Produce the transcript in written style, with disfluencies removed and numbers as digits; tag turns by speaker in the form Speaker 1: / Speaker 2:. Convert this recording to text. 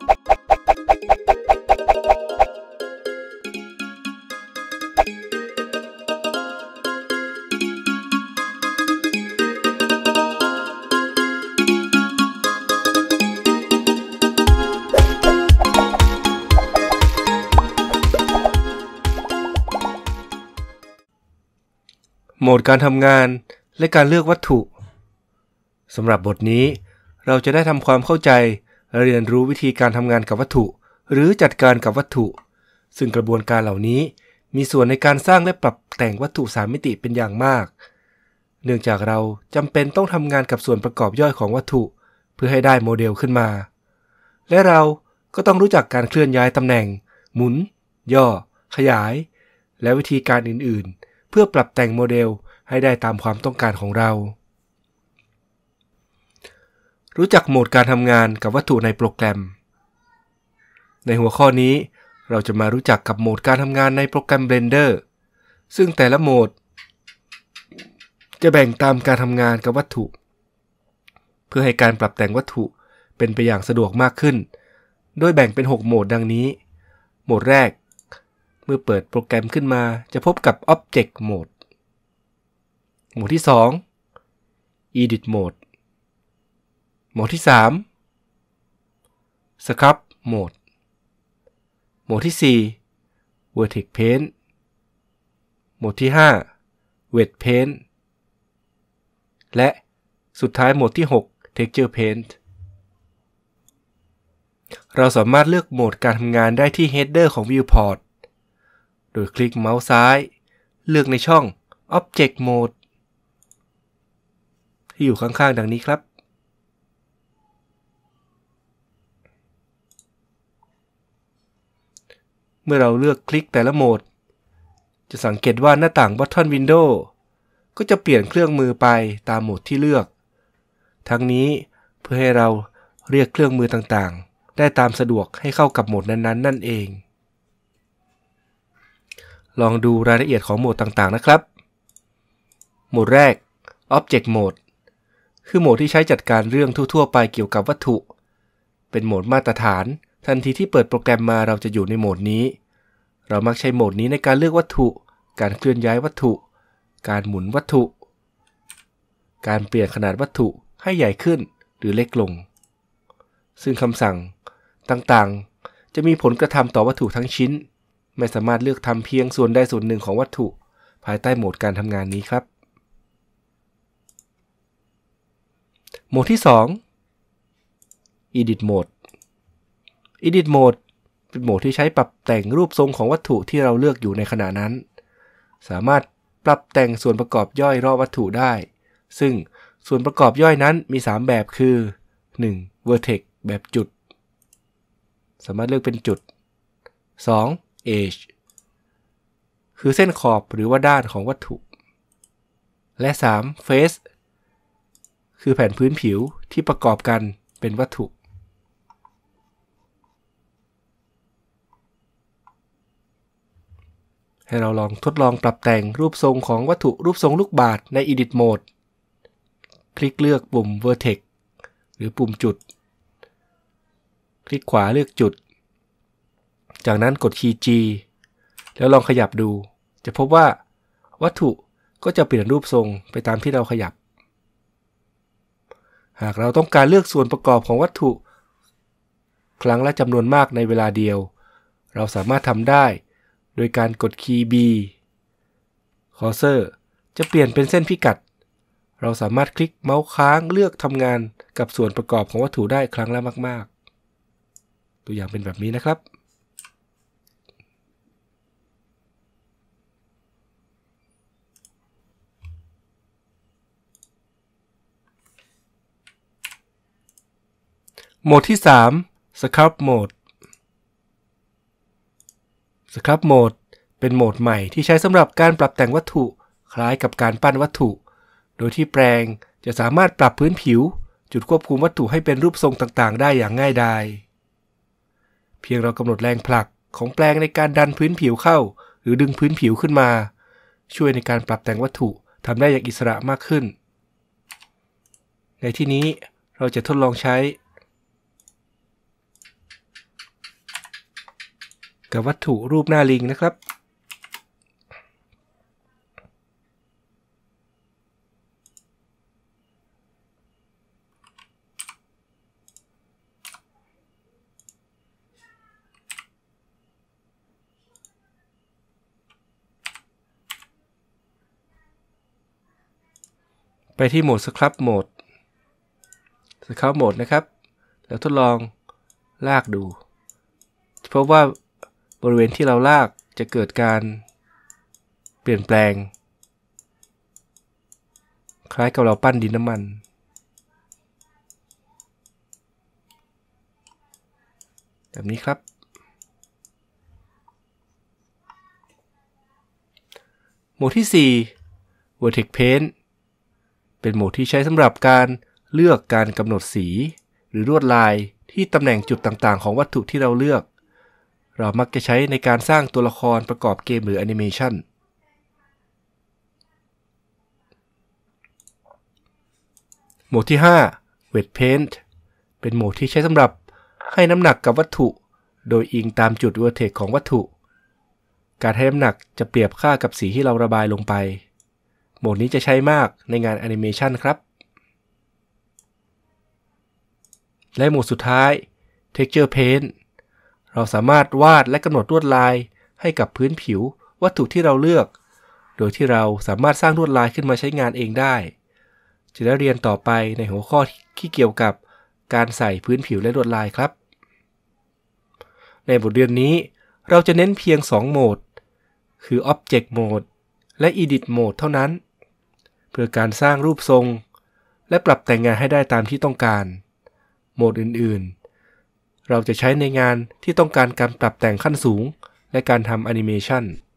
Speaker 1: โหมดการทำงานและการเลือกวัตถุสำหรับบทนี้เราจะได้ทำความเข้าใจและเรียนรู้วิธีการทำงานกับวัตถุหรือจัดการกับวัตถุซึ่งกระบวนการเหล่านี้มีส่วนในการสร้างและปรับแต่งวัตถุ3มิติเป็นอย่างมากเนื่องจากเราจำเป็นต้องทำงานกับส่วนประกอบย่อยของวัตถุเพื่อให้ได้โมเดลขึ้นมาและเราก็ต้องรู้จักการเคลื่อนย้ายตำแหน่งหมุนย่อขยายและวิธีการอื่นๆเพื่อปรับแต่งโมเดลให้ได้ตามความต้องการของเรารู้จักโหมดการทำงานกับวัตถุในโปรแกรมในหัวข้อนี้เราจะมารู้จักกับโหมดการทำงานในโปรแกรม Blender ซึ่งแต่ละโหมดจะแบ่งตามการทำงานกับวัตถุเพื่อให้การปรับแต่งวัตถุเป็นไปอย่างสะดวกมากขึ้นโดยแบ่งเป็น6โหมดดังนี้โหมดแรกเมื่อเปิดโปรแกรมขึ้นมาจะพบกับ Object Mode โหมดที่2 Edit Mode โหมดที่3 Sculpt Mode โหมดที่4 Vertex Paint โหมดที่5 Wet Paint และสุดท้ายโหมดที่6 Texture Paint เราสามารถเลือกโหมดการทำงานได้ที่ Header ของ Viewport โดยคลิกเมาส์ซ้ายเลือกในช่อง Object Mode ที่อยู่ข้างๆดังนี้ครับเมื่อเราเลือกคลิกแต่ละโหมดจะสังเกตว่าหน้าต่าง Button Window ก็จะเปลี่ยนเครื่องมือไปตามโหมดที่เลือกทั้งนี้เพื่อให้เราเรียกเครื่องมือต่างๆได้ตามสะดวกให้เข้ากับโหมดนั้นๆนั่นเองลองดูรายละเอียดของโหมดต่างๆนะครับโหมดแรก Object Mode คือโหมดที่ใช้จัดการเรื่องทั่วๆไปเกี่ยวกับวัตถุเป็นโหมดมาตรฐานทันทีที่เปิดโปรแกรมมาเราจะอยู่ในโหมดนี้เรามักใช้โหมดนี้ในการเลือกวัตถุการเคลื่อนย้ายวัตถุการหมุนวัตถุการเปลี่ยนขนาดวัตถุให้ใหญ่ขึ้นหรือเล็กลงซึ่งคำสั่งต่างๆจะมีผลกระทำต่อวัตถุทั้งชิ้นไม่สามารถเลือกทำเพียงส่วนใดส่วนหนึ่งของวัตถุภายใต้โหมดการทำงานนี้ครับโหมดที่2 Edit Mode Edit Mode เป็นโหมดที่ใช้ปรับแต่งรูปทรงของวัตถุที่เราเลือกอยู่ในขณะนั้นสามารถปรับแต่งส่วนประกอบย่อยรอบวัตถุได้ซึ่งส่วนประกอบย่อยนั้นมี3แบบคือ 1. Vertex แบบจุดสามารถเลือกเป็นจุด 2. Edge คือเส้นขอบหรือว่าด้านของวัตถุและ 3. Face คือแผ่นพื้นผิวที่ประกอบกันเป็นวัตถุให้เราลองทดลองปรับแต่งรูปทรงของวัตถุรูปทรงลูกบาศก์ใน Edit Mode คลิกเลือกปุ่ม Vertex หรือปุ่มจุดคลิกขวาเลือกจุดจากนั้นกดคีย์ G แล้วลองขยับดูจะพบว่าวัตถุก็จะเปลี่ยนรูปทรงไปตามที่เราขยับหากเราต้องการเลือกส่วนประกอบของวัตถุครั้งละจำนวนมากในเวลาเดียวเราสามารถทำได้โดยการกดคีย์ B คอร์เซอร์จะเปลี่ยนเป็นเส้นพิกัดเราสามารถคลิกเมาส์ค้างเลือกทำงานกับส่วนประกอบของวัตถุได้ครั้งละมากๆตัวอย่างเป็นแบบนี้นะครับโหมดที่3 Sculpt Mode Sculpt Mode เป็นโหมดใหม่ที่ใช้สำหรับการปรับแต่งวัตถุคล้ายกับการปั้นวัตถุโดยที่แปลงจะสามารถปรับพื้นผิวจุดควบคุมวัตถุให้เป็นรูปทรงต่างๆได้อย่างง่ายดายเพียงเรากำหนดแรงผลักของแปลงในการดันพื้นผิวเข้าหรือดึงพื้นผิวขึ้นมาช่วยในการปรับแต่งวัตถุทำได้อย่างอิสระมากขึ้นในที่นี้เราจะทดลองใช้กับวัตถุรูปหน้าลิงนะครับไปที่โหมด Scrub Mode นะครับแล้วทดลองลากดูเพราะว่าบริเวณที่เราลากจะเกิดการเปลี่ยนแปลงคล้ายกับเราปั้นดินน้ำมันแบบนี้ครับโหมดที่ 4 Vertex Paint เป็นโหมดที่ใช้สำหรับการเลือกการกำหนดสีหรือลวดลายที่ตำแหน่งจุดต่างๆของวัตถุที่เราเลือกเรามักจะใช้ในการสร้างตัวละครประกอบเกมหรือแอนิเมชันโหมดที่ 5 Wet Paint เป็นโหมดที่ใช้สำหรับให้น้ำหนักกับวัตถุโดยอิงตามจุด Vertex ของวัตถุการให้น้ำหนักจะเปรียบค่ากับสีที่เราระบายลงไปโหมดนี้จะใช้มากในงานแอนิเมชันครับและโหมดสุดท้าย Texture Paint เราสามารถวาดและกำหนดลวดลายให้กับพื้นผิววัตถุที่เราเลือกโดยที่เราสามารถสร้างลวดลายขึ้นมาใช้งานเองได้จะได้เรียนต่อไปในหัวข้อที่เกี่ยวกับการใส่พื้นผิวและลวดลายครับในบทเรียนนี้เราจะเน้นเพียง2โหมดคือ Object Mode และ Edit Mode เท่านั้นเพื่อการสร้างรูปทรงและปรับแต่งงานให้ได้ตามที่ต้องการโหมดอื่นๆเราจะใช้ในงานที่ต้องการการปรับแต่งขั้นสูงและการทำแอนิเมชัน